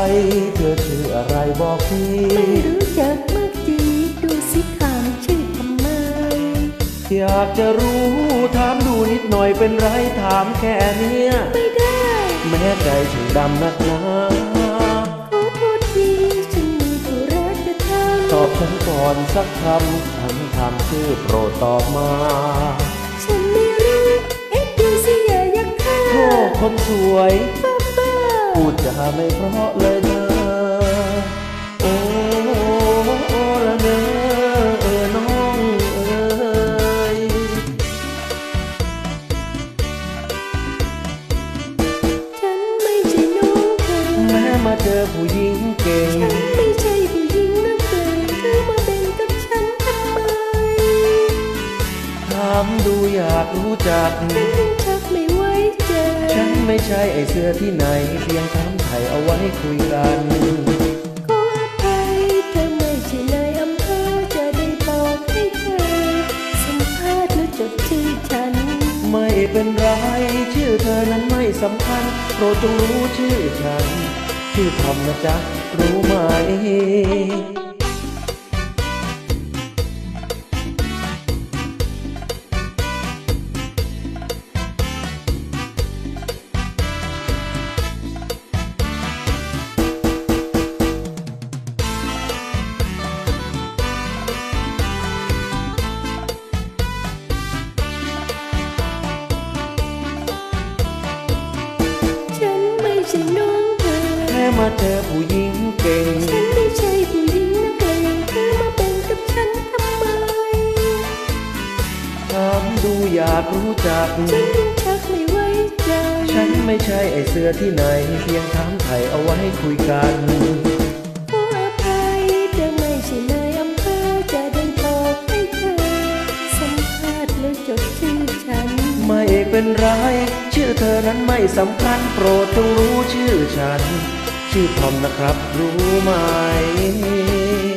เธอชื่ออะไรบอกทีไม่รู้จักมากจีดูสิถามชื่อทำไมอยากจะรู้ถามดูนิดหน่อยเป็นไรถามแค่เนี้ยไม่ได้แม้ใจฉันดำนักหนาขอโทษทีฉันมีธุระจะทำตอบฉันก่อนสักคำฉันถามชื่อโปรดตอบมาฉันไม่รู้ดูสิอย่ายักท่าโอ้คนสวยบ้าพูดจาไม่เพราะเลยนะโอ้ละเนอน้องเอ๋ยฉันไม่ใช่น้องเธอแม้มาเจอผู้หญิงเก่งฉันไม่ใช่ผู้หญิงนักเลงเธอมาเป็นกับฉันทำไมถามดูอยากรู้จักฉันยังชักไม่ไว้ใจฉันไม่ใช่ไอเสื้อที่ไหนเพียงถามไถ่เอาไว้คุยกันขออภัยเธอไม่ใช่นายอำเภอจะได้บอกให้เธอสัมภาษณ์แล้วจดชื่อฉันไม่เป็นไรชื่อเธอนั้นไม่สำคัญโปรดจงรู้ชื่อฉันชื่อทอมนะจ๊ะรู้ไหมฉันไม่ใช่น้องเธอแค่มาเจอผู้หญิงเก่งฉันไม่ใช่ผู้หญิงนักเลงเธอมาเป็นกับฉันทำไมถามดูอยากรู้จักฉันยังชักไม่ไว้ใจฉันไม่ใช่ไอเสื้อที่ไหนเพียงถามไถ่เอาไว้คุยกันขออภัยเธอไม่ใช่นายอำเภอจะได้บอกให้เธอสัมภาษณ์แล้วจดชื่อฉันไม่เป็นไรชื่อเธอนั้นไม่สำคัญโปรดจงรู้ชื่อฉันชื่อทอมนะครับรู้ไหม